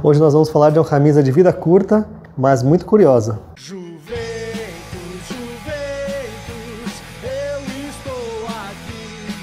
Hoje nós vamos falar de uma camisa de vida curta, mas muito curiosa. Juventus, Juventus, eu estou aqui.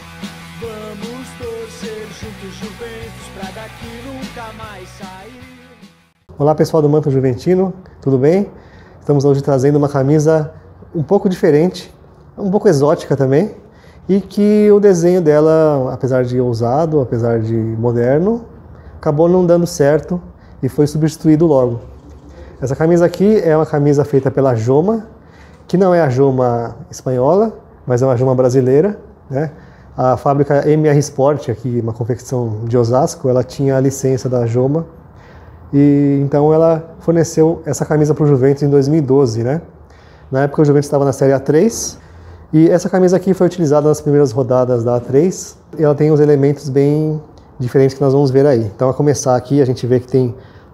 Vamos torcer juntos, Juventus, pra daqui nunca mais sair. Olá pessoal do Manto Juventino, tudo bem? Estamos hoje trazendo uma camisa um pouco diferente, um pouco exótica também, e que o desenho dela, apesar de ousado, apesar de moderno, acabou não dando certo e foi substituído logo. Essa camisa aqui é uma camisa feita pela Joma, que não é a Joma espanhola, mas é uma Joma brasileira, né? A fábrica MR Sport, aqui uma confecção de Osasco, ela tinha a licença da Joma, e então ela forneceu essa camisa para o Juventus em 2012, né? Na época o Juventus estava na Série A3, e essa camisa aqui foi utilizada nas primeiras rodadas da A3, e ela tem uns elementos bem diferentes que nós vamos ver aí. Então, a começar aqui, a gente vê que tem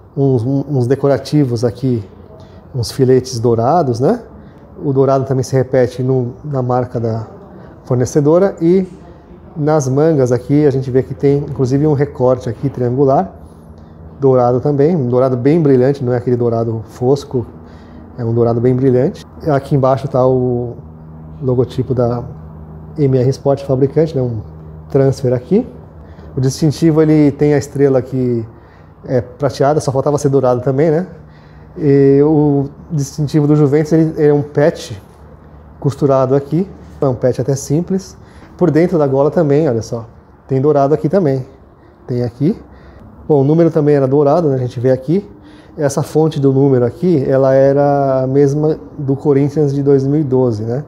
uns decorativos aqui, uns filetes dourados, né? O dourado também se repete na marca da fornecedora, e nas mangas aqui a gente vê que tem inclusive um recorte aqui triangular, dourado também, um dourado bem brilhante, não é aquele dourado fosco, é um dourado bem brilhante. Aqui embaixo está o logotipo da MR Sport fabricante, né? Um transfer aqui. O distintivo, ele tem a estrela que é prateada, só faltava ser dourado também, né? E o distintivo do Juventus, ele é um patch costurado aqui, é um patch até simples. Por dentro da gola também, olha só, tem dourado aqui também, tem aqui. Bom, o número também era dourado, né? A gente vê aqui. Essa fonte do número aqui, ela era a mesma do Corinthians de 2012, né?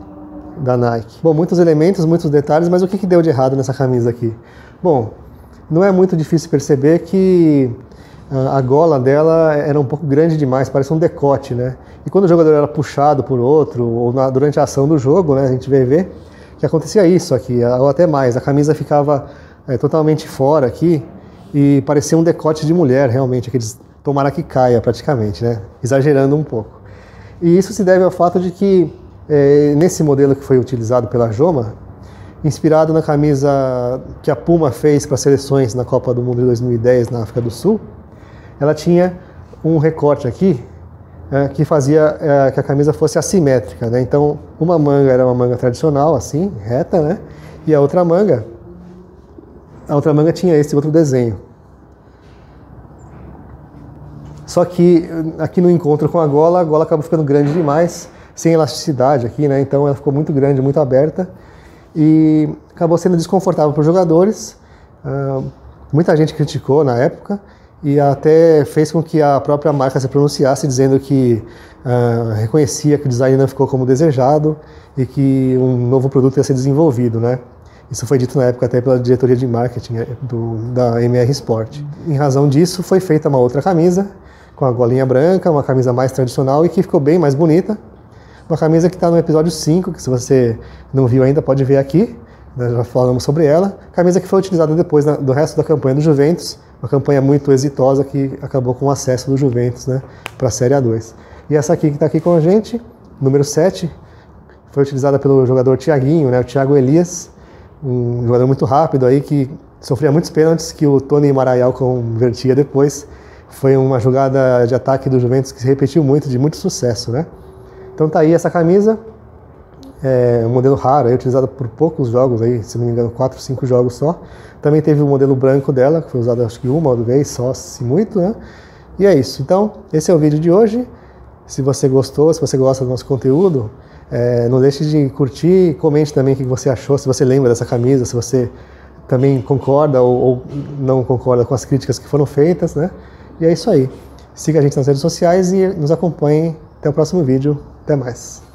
Da Nike. Bom, muitos elementos, muitos detalhes, mas o que deu de errado nessa camisa aqui? Bom, não é muito difícil perceber que a gola dela era um pouco grande demais, parece um decote, né? E quando o jogador era puxado por outro, ou durante a ação do jogo, né, a gente vai ver que acontecia isso aqui, ou até mais, a camisa ficava totalmente fora aqui e parecia um decote de mulher, realmente, aqueles tomara que caia praticamente, né? Exagerando um pouco. E isso se deve ao fato de que nesse modelo que foi utilizado pela Joma, inspirado na camisa que a Puma fez para as seleções na Copa do Mundo de 2010 na África do Sul, ela tinha um recorte aqui que fazia que a camisa fosse assimétrica, né? Então, uma manga era uma manga tradicional, assim, reta, né? E a outra manga tinha esse outro desenho. Só que aqui no encontro com a gola acabou ficando grande demais, sem elasticidade aqui, né? Então ela ficou muito grande, muito aberta, e acabou sendo desconfortável para os jogadores. Muita gente criticou na época e até fez com que a própria marca se pronunciasse, dizendo que reconhecia que o design não ficou como desejado e que um novo produto ia ser desenvolvido, né? Isso foi dito na época até pela diretoria de marketing da MR Sport. Em razão disso, foi feita uma outra camisa com a golinha branca, uma camisa mais tradicional e que ficou bem mais bonita. Uma camisa que está no episódio 5, que se você não viu ainda pode ver aqui, nós já falamos sobre ela. Camisa que foi utilizada depois do resto da campanha do Juventus, uma campanha muito exitosa que acabou com o acesso do Juventus, né, para a Série A2. E essa aqui que está aqui com a gente, número 7, foi utilizada pelo jogador Thiaguinho, né, o Thiago Elias, um jogador muito rápido aí que sofria muitos pênaltis que o Tony Maraial convertia depois. Foi uma jogada de ataque do Juventus que se repetiu muito, de muito sucesso, né? Então tá aí essa camisa, um modelo raro, utilizado por poucos jogos, aí, se não me engano 4 ou 5 jogos só. Também teve o modelo branco dela, que foi usado acho que uma vez só, se muito, né? E é isso, então esse é o vídeo de hoje. Se você gostou, se você gosta do nosso conteúdo, não deixe de curtir e comente também o que você achou, se você lembra dessa camisa, se você também concorda ou não concorda com as críticas que foram feitas, né? E é isso aí. Siga a gente nas redes sociais e nos acompanhe. Até o próximo vídeo. Até mais.